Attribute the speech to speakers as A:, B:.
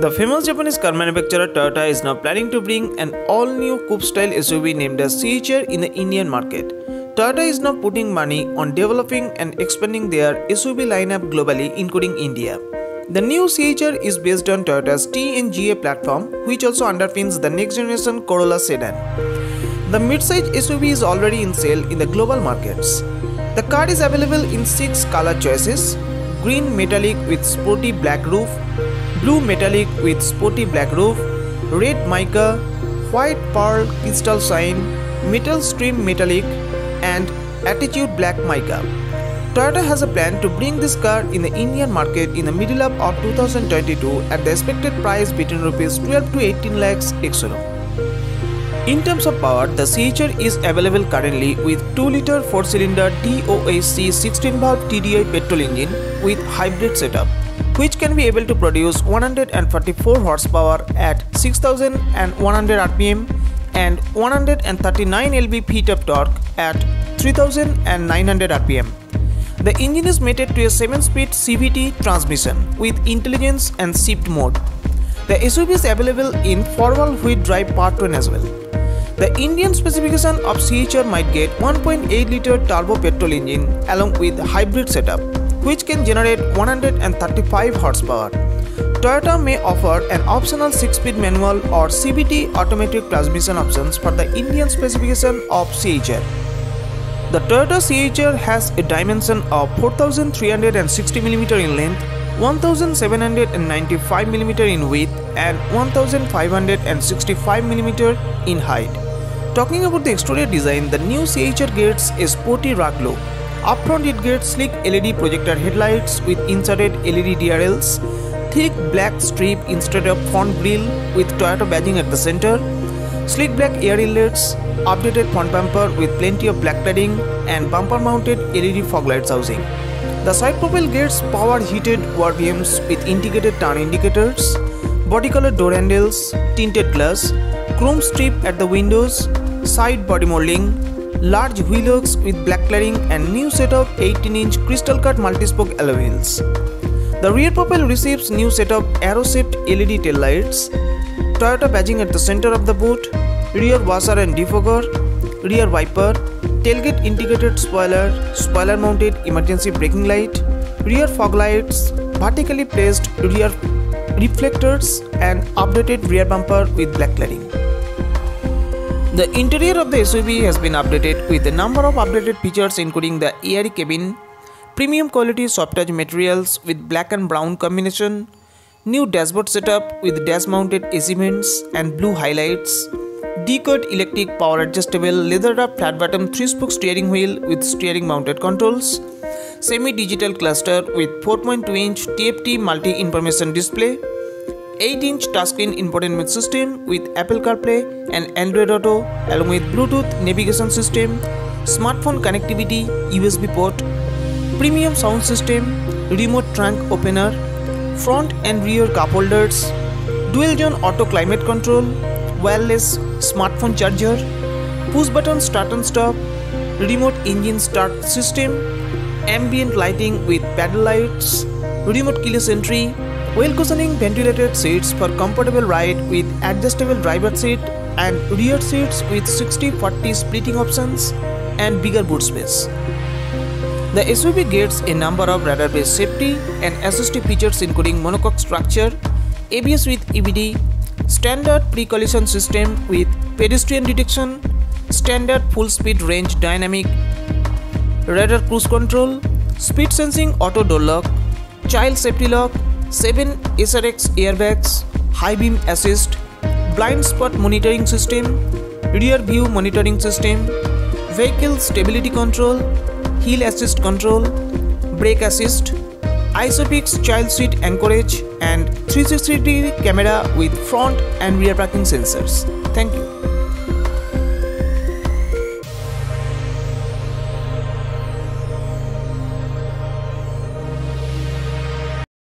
A: The famous Japanese car manufacturer Toyota is now planning to bring an all-new coupe-style SUV named as CHR in the Indian market. Toyota is now putting money on developing and expanding their SUV lineup globally, including India. The new CHR is based on Toyota's TNGA platform, which also underpins the next-generation Corolla sedan. The mid-size SUV is already in sale in the global markets. The car is available in 6 color choices: green metallic with sporty black roof, blue metallic with sporty black roof, red mica, white pearl crystal shine, metal stream metallic, and attitude black mica. Toyota has a plan to bring this car in the Indian market in the middle of 2022 at the expected price between Rs 12 to 18 lakhs ex-showroom. In terms of power, the CHR is available currently with 2-liter 4-cylinder DOHC 16-valve TDI petrol engine with hybrid setup, which can be able to produce 144 horsepower at 6100 rpm and 139 lb feet of torque at 3900 rpm. The engine is mated to a 7-speed CVT transmission with intelligence and shift mode. The SUV is available in 4-wheel drive powertrain as well. The Indian specification of CHR might get 1.8-liter turbo petrol engine along with hybrid setup, which can generate 135 horsepower. Toyota may offer an optional 6-speed manual or CVT automatic transmission options for the Indian specification of CHR. The Toyota CHR has a dimension of 4360 mm in length, 1795 mm in width, and 1565 mm in height. Talking about the exterior design, the new CHR gets a sporty rugged look. Up front it gets sleek LED projector headlights with inserted LED DRLs, thick black strip instead of front grille with Toyota badging at the center, sleek black air inlets, updated front bumper with plenty of black cladding, and bumper mounted LED fog lights housing. The side profile gets power heated wall beams with integrated turn indicators, body color door handles, tinted glass, chrome strip at the windows, side body molding, large wheel hooks with black cladding, and new set of 18-inch crystal cut multi-spoke alloy wheels. The rear profile receives new set of arrow-shaped LED tail lights, Toyota badging at the center of the boot, rear washer and defogger, rear wiper, tailgate integrated spoiler, spoiler mounted emergency braking light, rear fog lights, vertically placed rear reflectors, and updated rear bumper with black cladding. The interior of the SUV has been updated with a number of updated features including the airy cabin, premium quality soft touch materials with black and brown combination, new dashboard setup with dash mounted AC vents and blue highlights, decoder electric power adjustable leather wrapped flat bottom 3-spoke steering wheel with steering mounted controls, semi-digital cluster with 4.2-inch TFT multi-information display, 8-inch touchscreen infotainment system with Apple CarPlay and Android Auto along with Bluetooth navigation system, smartphone connectivity, USB port, premium sound system, remote trunk opener, front and rear cup holders, dual zone auto climate control, wireless smartphone charger, push button start and stop, remote engine start system, ambient lighting with paddle lights, remote keyless entry, well cushioning ventilated seats for comfortable ride with adjustable driver seat and rear seats with 60-40 splitting options and bigger boot space. The SUV gets a number of radar-based safety and assistive features including monocoque structure, ABS with EBD, standard pre-collision system with pedestrian detection, standard full-speed range dynamic, radar cruise control, speed sensing auto door lock, child safety lock, 7 SRX airbags, high beam assist, blind spot monitoring system, rear view monitoring system, vehicle stability control, hill assist control, brake assist, ISOFIX child seat anchorage, and 360-degree camera with front and rear parking sensors. Thank you.